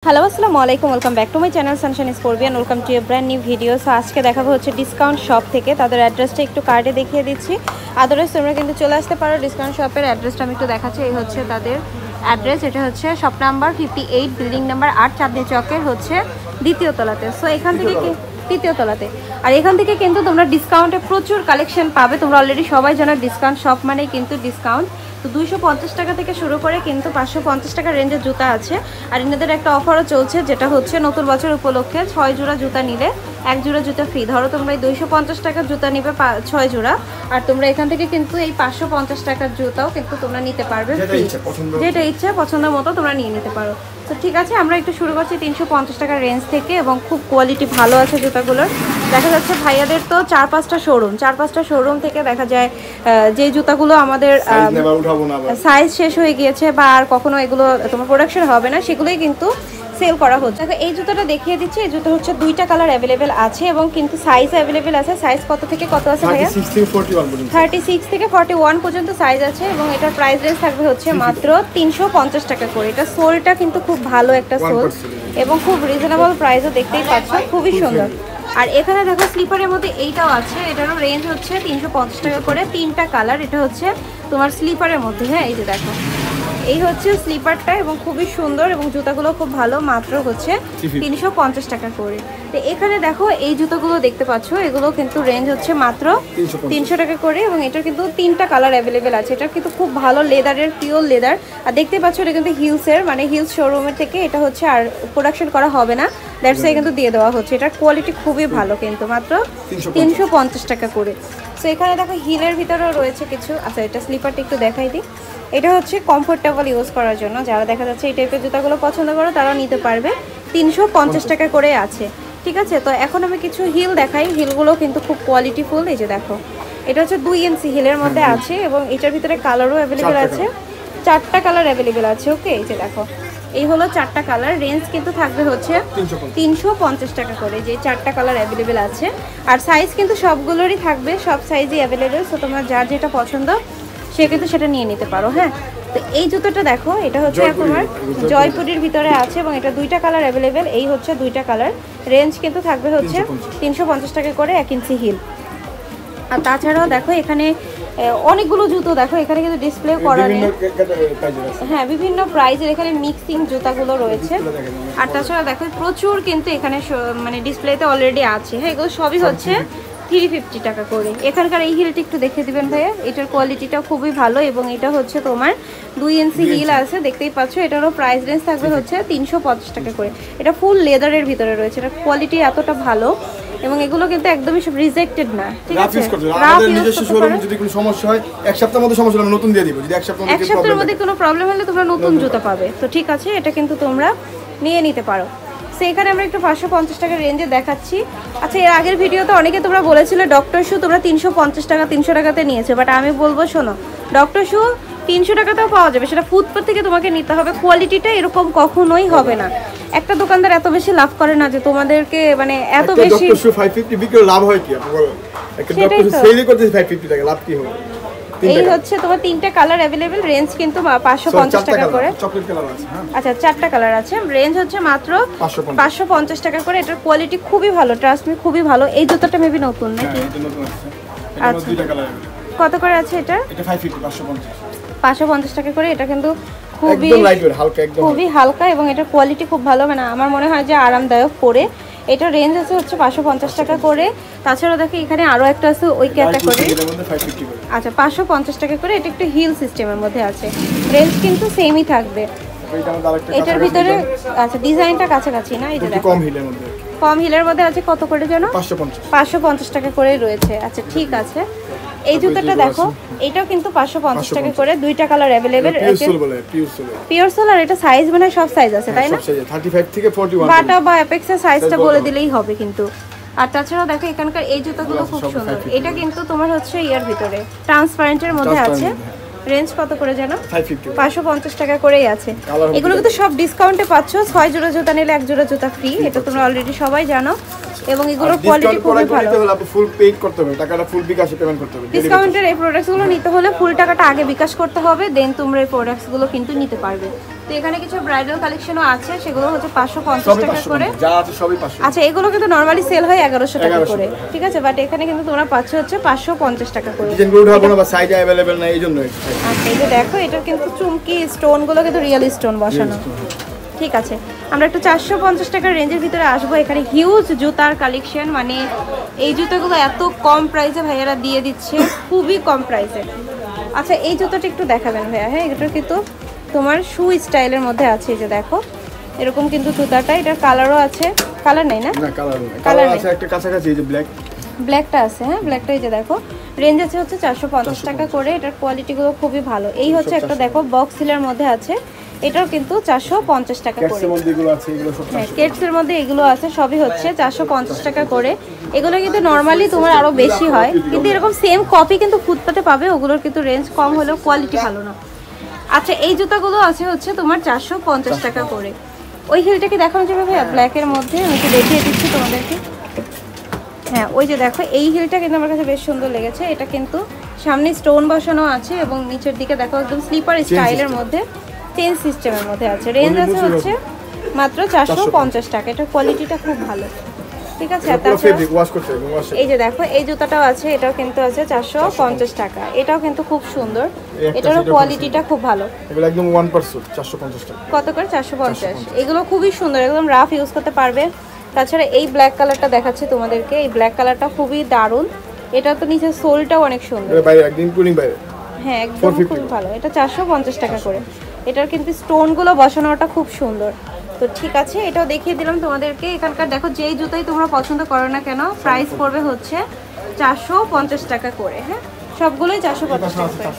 Hello আসসালামু আলাইকুম, welcome back to my channel Sunshine Scorpion. Welcome to a brand new video. So আজকে দেখাবো হচ্ছে ডিসকাউন্ট শপ থেকে। তাদের অ্যাড্রেসটা একটু কার্ডে দেখিয়ে দিচ্ছি, আদারওয়াইজ তোমরা কিন্তু চলে আসতে পারো। ডিসকাউন্ট শপের অ্যাড্রেসটা আমি একটু দেখাচ্ছি। এই হচ্ছে তাদের অ্যাড্রেস। এটা হচ্ছে shop number 58, building number 8, Chandni চকের হচ্ছে দ্বিতীয় তলাতে। সো এখান থেকে কি তৃতীয় তলাতে। আর এখান থেকে কিন্তু তোমরা ডিসকাউন্টে প্রচুর কালেকশন পাবে। তোমরা অলরেডি সবাই জানো ডিসকাউন্ট শপ মানেই কিন্তু ডিসকাউন্ট। তো 250 টাকা থেকে শুরু করে কিন্তু 550 টাকা রেঞ্জের জুতা আছে। আর এনাদের একটা অফারও চলছে, যেটা হচ্ছে নতুন বছর উপলক্ষে 6 জোড়া জুতা নিলে 1 জোড়া জুতা ফ্রি। ধরো তোমরা এই 250 টাকার জুতা নিবে 6 জোড়া, আর তোমরা এখান থেকে কিন্তু এই 550 টাকার জুতাও কিন্তু তোমরা নিতে পারবে ফ্রি। যেটা ইচ্ছা পছন্দ মতো তোমরা নিয়ে নিতে পারো। তো ঠিক আছে, আমরা একটু শুরু করছি 350 টাকার রেঞ্জ থেকে, এবং খুব কোয়ালিটি ভালো আছে জুতাগুলোর। দেখা যাচ্ছে ভাইয়াদের তো 4-5টা শোরুম থেকে দেখা যায় যে জুতাগুলো আমাদের সাইজ শেষ হয়ে গিয়েছে বা আর কখনো এগুলো তোমার প্রোডাকশন হবে না, সেগুলোই কিন্তু সেল করা হচ্ছে। দেখো এই জুতাটা দেখিয়ে দিচ্ছি। এই জুতা হচ্ছে 2টা কালার অ্যাভেলেবেল আছে এবং কিন্তু সাইজ অ্যাভেলেবেল আছে। সাইজ কত থেকে কত আছে ভাইয়া? 36 থেকে 41 পর্যন্ত সাইজ আছে, এবং এটার প্রাইস রেঞ্জ থাকবে হচ্ছে মাত্র 350 টাকা করে। এটা সোলটা কিন্তু খুব ভালো একটা সোল এবং খুব রিজনেবল প্রাইসও, দেখতেই পাচ্ছ খুবই সুন্দর। আর এখানে দেখো স্লিপারের মধ্যে এইটাও আছে, এটারও রেঞ্জ হচ্ছে 350 টাকা করে। 3টা কালার, এটা হচ্ছে তোমার স্লিপারের মধ্যে। হ্যাঁ, এই যে দেখো এই হচ্ছে স্লিপারটা এবং খুবই সুন্দর, এবং জুতাগুলো খুব ভালো, মাত্র হচ্ছে 350 টাকা করে। তো এখানে দেখো এই জুতোগুলো দেখতে পাচ্ছ, এগুলো কিন্তু রেঞ্জ হচ্ছে মাত্র 300 টাকা করে, এবং এটার কিন্তু 3টা কালার অ্যাভেলেবেল আছে। এটা কিন্তু খুব ভালো লেদারের, পিওর লেদার। আর দেখতে পাচ্ছ এটা কিন্তু হিলসের, মানে হিলস শোরুমের থেকে এটা হচ্ছে আর প্রোডাকশন করা হবে না, দ্যাটস ওয়াই কিন্তু দিয়ে দেওয়া হচ্ছে। এটার কোয়ালিটি খুবই ভালো, কিন্তু মাত্র 350 টাকা করে। সো এখানে দেখো হিলের ভিতরেও রয়েছে কিছু। আচ্ছা, এটা স্লিপারটা একটু দেখাই দিই। এটা হচ্ছে কমফোর্টেবল ইউজ করার জন্য, যারা দেখা যাচ্ছে এই টাইপের জুতাগুলো পছন্দ করো তারাও নিতে পারবে। 350 টাকা করে আছে। ঠিক আছে, তো এখন আমি কিছু হিল দেখাই। হিলগুলো কিন্তু খুব কোয়ালিটিফুল। এই যে দেখো, এটা হচ্ছে 2 ইঞ্চি হিলের মধ্যে আছে, এবং এটার ভিতরে কালারও অ্যাভেলেবেল আছে। 4টা কালার অ্যাভেলেবেল আছে। ওকে, এই যে দেখো এই হলো 4টা কালার। রেঞ্জ কিন্তু থাকবে হচ্ছে 350 টাকা করে, যে 4টা কালার অ্যাভেলেবেল আছে। আর সাইজ কিন্তু সবগুলোরই থাকবে, সব সাইজই অ্যাভেলেবেল। সো তোমার যার যেটা পছন্দ সে কিন্তু সেটা নিয়ে নিতে পারো। হ্যাঁ, তো এই জুতোটা দেখো, এটা হচ্ছে তোমার জয়পুরের ভিতরে আছে, এবং এটা 2টা কালার অ্যাভেলেবেল। এই হচ্ছে 2টা কালার। রেঞ্জ কিন্তু থাকবে হচ্ছে 350 টাকা করে 1 ইঞ্চি হিল। আর তাছাড়াও দেখো এখানে অনেকগুলো জুতো দেখো, এখানে কিন্তু ডিসপ্লে করা নেই। হ্যাঁ, বিভিন্ন প্রাইজের এখানে মিক্সিং জুতাগুলো রয়েছে। আর তাছাড়া দেখো প্রচুর কিন্তু এখানে মানে ডিসপ্লেতে অলরেডি আছে। হ্যাঁ, এগুলো সবই হচ্ছে 350 টাকা করে। এখানকার এই হিলটা একটু দেখে দিবেন ভাইয়া, এটার কোয়ালিটিটা খুবই ভালো, এবং এটা হচ্ছে তোমার 2 ইঞ্চি হিল আছে, দেখতেই পাচ্ছ। এটারও প্রাইস রেঞ্জ থাকবে হচ্ছে 350 টাকা করে। এটা ফুল লেদারের ভিতরে রয়েছে, এটা কোয়ালিটি এতটা ভালো, এবং এগুলো কিন্তু একদমই সব রিজেক্টেড না। ঠিক আছে, আমাদের নিজস্ব শোরুমে যদি কোনো সমস্যা হয়, এক সপ্তাহের মধ্যে সমস্যা হলে নতুন দিয়ে দিব। যদি এক সপ্তাহের মধ্যে কোনো প্রবলেম হলে তোমরা নতুন জুতা পাবে। তো ঠিক আছে, এটা কিন্তু তোমরা নিয়ে নিতে পারো। এখানে আমরা একটু 550 টাকার রেঞ্জে দেখাচ্ছি। আচ্ছা, এর আগের ভিডিওতে অনেকে তোমরা বলেছিলে ডক্টর শু তোমরা 350 টাকা 300 টাকাতে নিয়েছে, বাট আমি বলবো শোনো, ডক্টর শু 300 টাকাতেও পাওয়া যাবে, সেটা ফুটপাথ থেকে তোমাকে নিতে হবে। কোয়ালিটিটা এরকম কখনোই হবে না। একটা দোকানদার এত বেশি লাভ করে না যে তোমাদেরকে মানে এত বেশি। ডক্টর শু 550 বিক্রি লাভ হয় কি? আপনি বলেন, একটা ডক্টর শু সেল করতে 550 টাকা, লাভ কি হবে? এই হচ্ছে তোমার 3টা কালার অ্যাভেলেবেল। রেঞ্জ কিন্তু 550 টাকা করে। চকলেট কালার আছে। আচ্ছা, 4টা কালার আছে। রেঞ্জ হচ্ছে মাত্র 550 টাকা করে। এটার কোয়ালিটি খুবই ভালো, ট্রাস্ট মি, খুবই ভালো। এই জুতাটা মেবি নতুন নাকি? আচ্ছা, কত করে আছে এটা? এটা 550 টাকা করে। এটা কিন্তু খুবই হালকা, এবং এটার কোয়ালিটি খুব ভালো, মানে আমার মনে হয় যে আরামদায়ক পরে। এটা রেঞ্জ আছে হচ্ছে 550 টাকা করে। তাছাড়াও দেখো এখানে আরো একটা আছে ওই ক্যাটাগরি। আচ্ছা, 550 টাকা করে। এটা একটু হিল সিস্টেমের মধ্যে আছে। রেঞ্জ কিন্তু সেমই থাকবে এটার ভিতরে। আচ্ছা, ডিজাইনটা কাছাকাছি না? এই যে দেখো কম হিলের মধ্যে আছে। কত করে যেন? 550 টাকা করে রয়েছে। আচ্ছা, ঠিক আছে। এই জুতাটা দেখো, এটাও কিন্তু 550 টাকা করে। 2টা কালার অ্যাভেলেবেল। Pure sole. আর এটা সাইজ মানে সব সাইজ আছে, তাই না? 35 থেকে 41 বাটা বা অ্যাপেক্সের সাইজটা বলে দিলেই হবে কিন্তু। আর তাছাড়াও দেখো এখানকার এই জুতাগুলো খুব সুন্দর। এটা কিন্তু তোমার হচ্ছে ইয়ার ভিতরে ট্রান্সপারেন্টের মধ্যে আছে। রেঞ্জ কত করে জানো? 550 টাকা করেই আছে। এগুলো কিন্তু সব ডিসকাউন্টে পাচ্ছ। 6 জোড়া জুতা নিলে 1 জোড়া জুতা ফ্রি, এটা তোমরা অলরেডি সবাই জানো। এবং এগুলোর কোয়ালিটি খুবই ভালো। ফুল পে করতে হবে, টাকাটা ফুল বিকাশে পেমেন্ট করতে হবে। ডিসকাউন্টের এই প্রোডাক্টসগুলো নিতে হলে ফুল টাকাটা আগে বিকাশ করতে হবে, দেন তোমরা এই প্রোডাক্টসগুলো কিন্তু নিতে পারবে। তো এখানে কিছু ব্রাইডাল কালেকশনও আছে, সেগুলো হচ্ছে 550 টাকা করে। যা আছে সবই 500। আচ্ছা, এগুলো কিন্তু নরমালি সেল হয় 1100 টাকা করে, ঠিক আছে, বাট এখানে কিন্তু তোমরা পাচ্ছ হচ্ছে 550 টাকা করে। ডিজাইনগুলো উঠাবো না বা সাইজ अवेलेबल না, এইজন্য। আচ্ছা, এই যে দেখো, এটা কিন্তু চুমকি স্টোনগুলো কিন্তু রিয়েল স্টোন বসানো, ঠিক আছে। আমরা একটু 450 টাকার রেঞ্জের ভিতরে আসবো। এখানে হিউজ জুতার কালেকশন, মানে এই জুতাগুলো এত কম প্রাইসে ভাইয়ারা দিয়ে দিচ্ছে, খুবই কম প্রাইসে। আচ্ছা, এই জুতাটা একটু দেখাবেন ভাইয়া? হ্যাঁ, এটা কিন্তু তোমার শু স্টাইলের মধ্যে আছে, এই যে দেখো এরকম কিন্তু জুতাটা, এটার কালারও আছে। কালার নেই না? না, কালার আছে একটা কাছাকাছি, এই যে ব্ল্যাকটা আছে। হ্যাঁ, ব্ল্যাকটা এই যে দেখো, রেঞ্জ আছে হচ্ছে 450 টাকা করে। এটার কোয়ালিটিগুলো খুবই ভালো। এই হচ্ছে একটা দেখো বক্স সিলের মধ্যে আছে, এটাও কিন্তু 450 টাকা করে। কেটসের মধ্যে এগুলো আছে, এগুলো সব। হ্যাঁ, কেটসের মধ্যে এগুলো আছে, সবই হচ্ছে 450 টাকা করে। এগুলো কিন্তু নর্মালি তোমার আরো বেশি হয়, কিন্তু এরকম সেম কপি কিন্তু ফুটপাতে পাবে, ওগুলোর কিন্তু রেঞ্জ কম হলেও কোয়ালিটি ভালো না। আচ্ছা, এই জুতাগুলো আছে হচ্ছে তোমার 450 টাকা করে। ওই হিলটা কি দেখানো যাবে ভাইয়া? ব্ল্যাকের মধ্যে আমি একটু দেখিয়ে দিচ্ছি তোমাদেরকে। হ্যাঁ, ওই যে দেখো, এই হিলটা কিন্তু আমার কাছে বেশ সুন্দর লেগেছে। এটা কিন্তু সামনে স্টোন বসানো আছে এবং নিচের দিকে দেখো একদম স্লিপার স্টাইলের মধ্যে, চেন সিস্টেমের মধ্যে আছে। রেঞ্জ আছে হচ্ছে মাত্র 450 টাকা। এটার কোয়ালিটিটা খুব ভালো, ঠিক আছে। এই যে দেখো, এই জুতাটাও আছে, এটাও কিন্তু আছে 450 টাকা। এটাও কিন্তু খুব সুন্দর, এটারও কোয়ালিটিটা খুব ভালো। এগুলো একদম 1% 450 টাকা। কত করে? 450। এগুলো খুবই সুন্দর, একদম রাফ ইউজ করতে পারবে। তাছাড়া এই ব্ল্যাক কালারটা দেখাচ্ছি তোমাদেরকে, এই ব্ল্যাক কালারটা খুবই দারুণ। এটা তো নিচে সোলটাও অনেক সুন্দর, বাইরে একদম ইনক্লুডিং বাইরে। হ্যাঁ, একদম খুব ভালো। এটা 450 টাকা করে। এটার কিন্তু স্টোনগুলো বসানোটা খুব সুন্দর। তো ঠিক আছে, এটাও দেখিয়ে দিলাম তোমাদেরকে। এখানকার দেখো, যেই জুতাই তোমরা পছন্দ করো না কেন, প্রাইস পড়বে হচ্ছে 450 টাকা করে। হ্যাঁ, সবগুলোই 450 টাকা করে।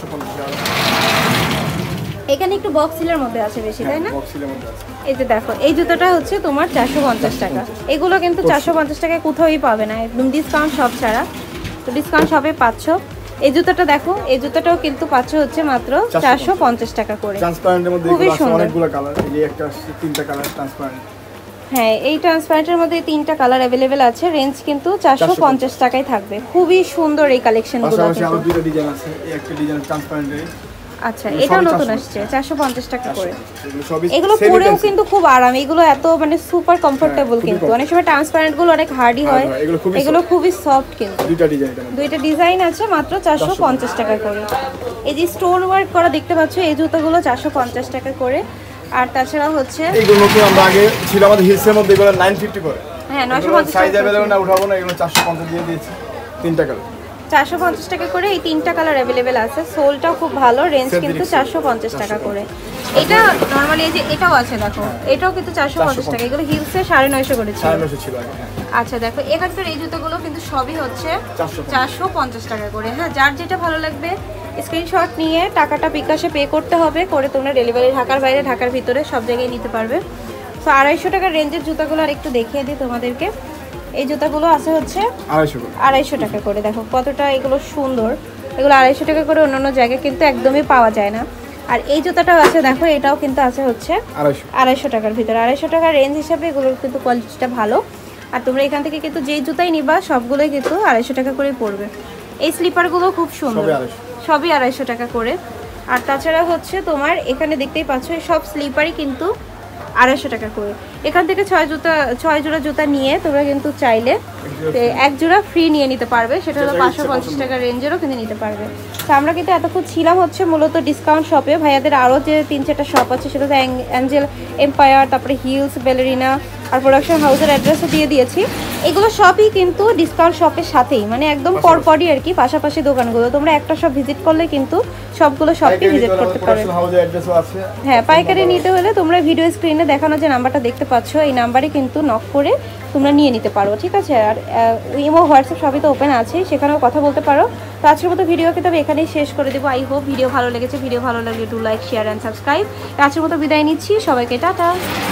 এখানে একটু বক্স সিলের মধ্যে আছে বেশি, তাই না? এই যে দেখো, এই জুতোটা হচ্ছে তোমার 450 টাকা। এগুলো কিন্তু 450 টাকায় কোথাওই পাবে না, একদম ডিসকাউন্ট সব ছাড়া। তো ডিসকাউন্ট সবে পাচ্ছ। এই জুতোটা দেখো, এই জুতোটাও কিন্তু পাচ্ছ হচ্ছে মাত্র 450 টাকা করে। ট্রান্সপারেন্টের মধ্যে অনেকগুলো কালার, এই যে একটা তিনটা কালার ট্রান্সপারেন্ট। হ্যাঁ, এই ট্রান্সপারেন্টের মধ্যে তিনটা কালার अवेलेबल আছে। রেঞ্জ কিন্তু 450 টাকায় থাকবে। খুবই সুন্দর এই কালেকশনগুলো। পাশাপাশি আরো দুটো ডিজাইন আছে, এই একটা ডিজাইন ট্রান্সপারেন্টের। আচ্ছা, এটাও নতুন আসছে 450 টাকা করে। এগুলো পরেও কিন্তু খুব আরাম, এগুলো এত মানে সুপার কমফোর্টেবল। কিন্তু অনেক সময় ট্রান্সপারেন্ট গুলো অনেক হার্ডি হয়, এগুলো খুবই সফট। কিন্তু দুইটা ডিজাইন আছে, মাত্র 450 টাকা করে। এই যে স্টোন ওয়ার্ক করা দেখতে পাচ্ছ, এই জুতোগুলো 450 টাকা করে। আর তাছাড়া হচ্ছে এইগুলো নতুন আমরা আগে ছিল আমাদের হিলসের মধ্যে, এগুলো 950 করে। হ্যাঁ, 950 সাইজ अवेलेबल না, উঠাবো না, এগুলো 450 দিয়ে দিয়েছি। তিনটা কালার 450 টাকা করে। এই তিনটা কালার अवेलेबल আছে। সোলটাও খুব ভালো, রেঞ্জ কিন্তু 450 টাকা করে। এটা নরমালি এই যে এটাও আছে দেখো, এটাও কিন্তু 450 টাকা। এগুলো হিলসে 950 করে ছিল। 950 ছিল আগে। আচ্ছা দেখো, এখানকার এই জুতোগুলো কিন্তু সবই হচ্ছে 450 টাকা করে। হ্যাঁ, যার যেটা ভালো লাগবে স্ক্রিনশট নিয়ে টাকাটা বিকাশে পে করতে হবে, করে তোমরা ডেলিভারি ঢাকার বাইরে, ঢাকার ভিতরে সব জায়গায় নিতে পারবে। তো 250 টাকার রেঞ্জের জুতোগুলো আর একটু দেখিয়ে দিই তোমাদেরকে। এই জুতাগুলো আছে হচ্ছে 250 টাকা করে। দেখো কতটা এগুলো সুন্দর। এগুলো 250 টাকা করে, অন্যান্য জায়গায় কিন্তু একদমই পাওয়া যায় না। আর এই জুতাটাও আছে দেখো, এটাও কিন্তু আছে হচ্ছে 250 টাকার ভিতরে। 250 টাকার রেঞ্জ হিসাবে এগুলোর কিন্তু কোয়ালিটিটা ভালো। আর তোমরা এখান থেকে কিন্তু যেই জুতাই নিবা সবগুলোই কিন্তু 250 টাকা করেই পড়বে। এই স্লিপারগুলো খুব সুন্দর, সবই 250 টাকা করে। আর তাছাড়া হচ্ছে তোমার এখানে দেখতেই পাচ্ছ, সব স্লিপারই কিন্তু 250 টাকা করে। এখান থেকে 6 জোড়া জুতা নিয়ে তোমরা কিন্তু চাইলে এক জোড়া ফ্রি নিয়ে নিতে পারবে, সেটা হলো 550 টাকা রেঞ্জেরও কিন্তু নিতে পারবে। তো আমরা কিন্তু এতক্ষণ ছিলাম হচ্ছে মূলত ডিসকাউন্ট শপে। ভাইয়াদের আরও যে 3-4টা শপ আছে, সেটা তো অ্যাঞ্জেল এম্পায়ার, তারপরে হিলস, ব্যালেরিনা আর প্রোডাকশন হাউসের অ্যাড্রেসও দিয়ে দিয়েছি। এগুলো সবই কিন্তু ডিসকাউন্ট শপের সাথেই, মানে একদম পরপরই আর কি, পাশাপাশি দোকানগুলো। তোমরা একটা শপ ভিজিট করলে কিন্তু সবগুলো শপই ভিজিট করতে পারবে। হ্যাঁ, পাইকারি নিতে হলে তোমরা ভিডিও স্ক্রিনে দেখানো যে নাম্বারটা দেখতে পাচ্ছ, এই নাম্বারে কিন্তু নক করে তোমরা নিয়ে নিতে পারো, ঠিক আছে। আর ইমো, হোয়াটসঅ্যাপ সবই তো ওপেন আছে, সেখানেও কথা বলতে পারো। তো আজকের মতো ভিডিওকে তবে এখানেই শেষ করে দেবো। আই হোপ ভিডিও ভালো লেগেছে। ভিডিও ভালো লাগলে একটু লাইক, শেয়ার অ্যান্ড সাবস্ক্রাইব। আজকের মতো বিদায় নিচ্ছি, সবাইকে টাটা।